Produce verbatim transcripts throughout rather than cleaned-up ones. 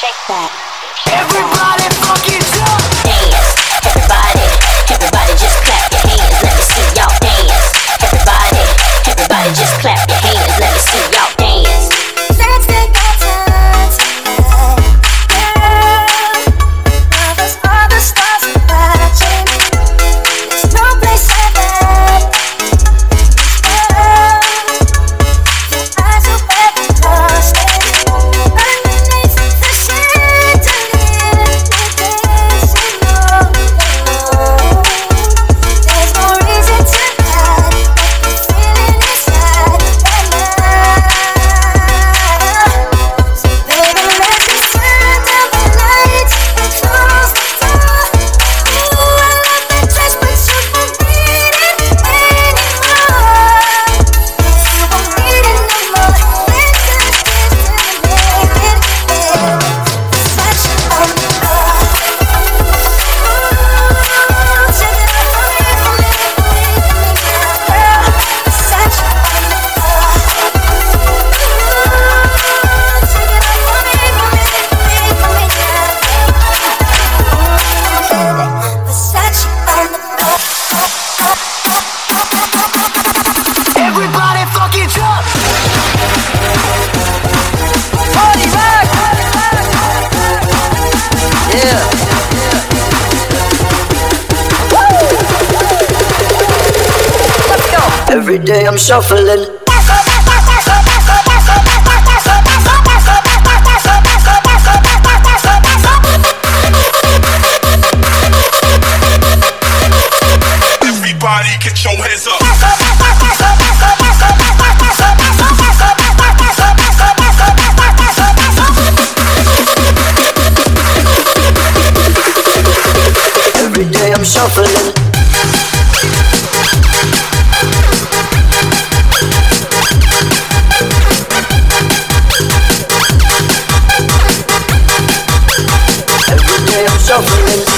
shake that. Everybody fucking jump. Dance, everybody, everybody just clap your hands. Let me see y'all dance. Everybody, everybody just clap your hands. Let me see y'all dance. Let's take our time tonight, girl. Love us all the stars are watching. There's no place I'd rather. Your eyes are where we're lost. Underneath the chandelier, we're dancing all alone. There's no reason to hide what we're feeling inside right now. So baby, let's just turn down the lights and close the door. Ooh, I love that dress, but you won't need it anymore. You won't need it no more. Let's just kiss till the naked end. Versace on the floor. Ooh, shake it up for me, for me, for me, for me now, girl. Versace on the floor. Ooh, shake it up for me, for me, for me, for me now, girl. Versace on the floor. Everybody fucking jump. Party rock. Yeah. Let's go. Every day I'm shuffling. Everybody get your hands up. Every day I'm shuffling. Every day I'm shuffling.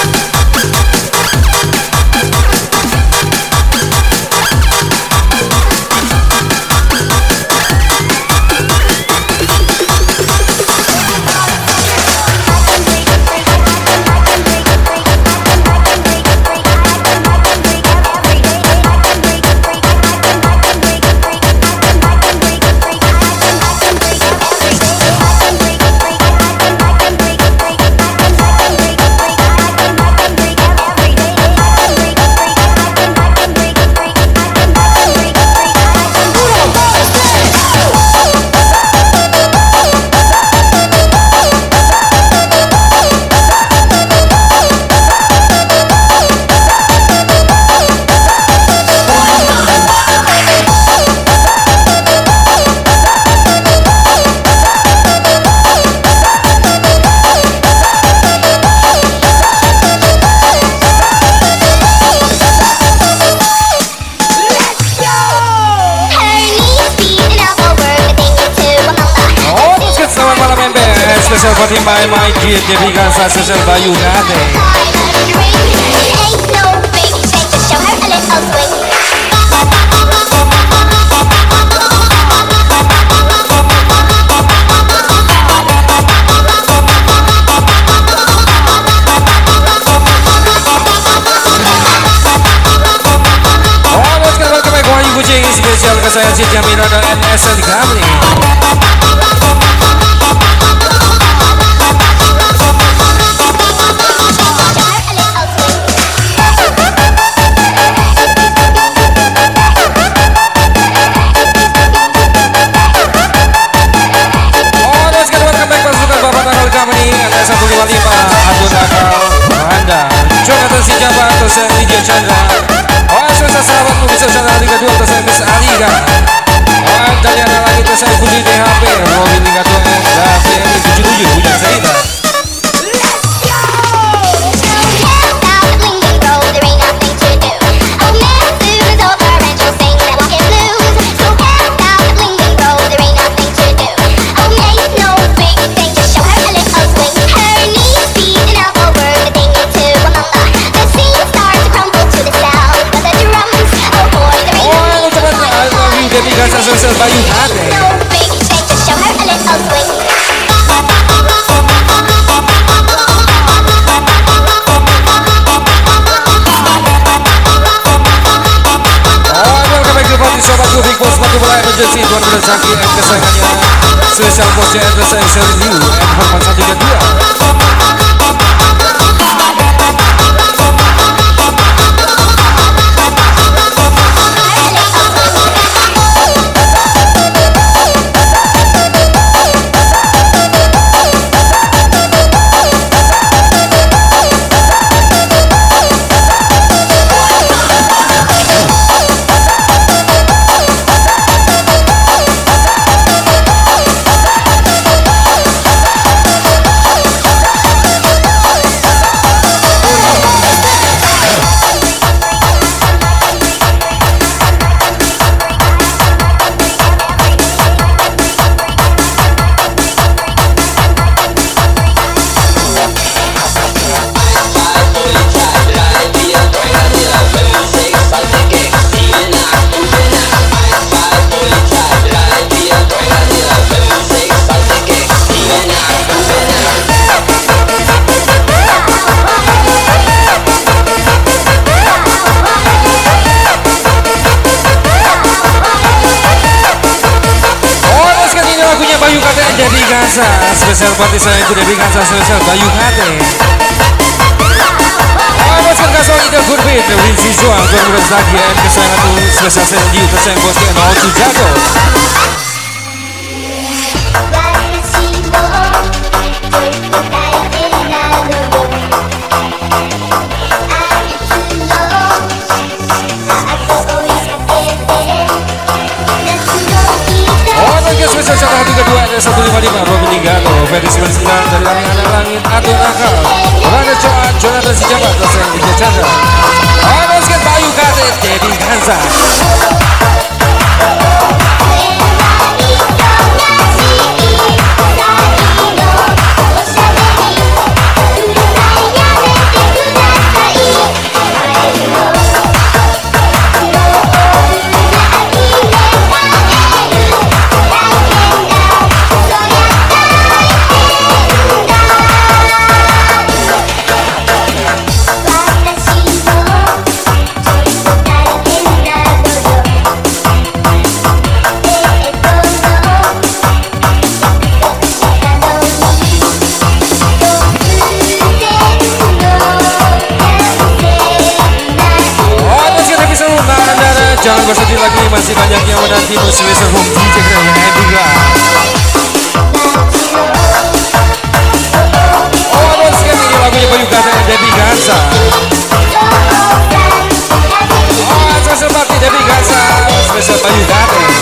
Spesial buat tim M E I diberikan spesial Bayu Nade. Oh, let's go welcome back Wahyu Kucing spesial ke saya Cid Jamila dan N S L Gamli. satu lima lima Abdul Akal Anda Jonathan Sijaba atau saya Lydia Chandra. Oh saya sahabatku bisa sana Liga dua atau saya Miss Aliga. Oh Daliana lagi atau saya Budi D H P Robin Liga dua dan V M I X tujuh tujuh Hujan Cerita. Sosial Bayu Nade. atensi tuan rezeki dan kesayangannya spesial bosnya dan saya Sherry Liu and Hormat satu dan dua. Debbie Gaza, spesial party saya itu Debbie Gaza spesial Bayu Kate. Awas kan kasih ide kurbit, Winsi Juang, tuan murid lagi M kesayangan tu spesial saya di tersayang bosnya nol tujuh jago. Spesial satu satu kedua ada satu lima lima Robin Ligano Ferry sembilan sembilan dari langit anak langit Atung Akal Rana Coan Jonathan Sijabat Dosen Widya Chandra Amaskan Bayu Kate Debbie Ganza. Jangan bersedih lagi, masih banyak yang menanti spesial home D J keren yang juga. Oh, bos kan ini lagunya Bayu Kate dan Debbie Gaza. Oh, spesial party Debbie Gaza, spesial Bayu Kate.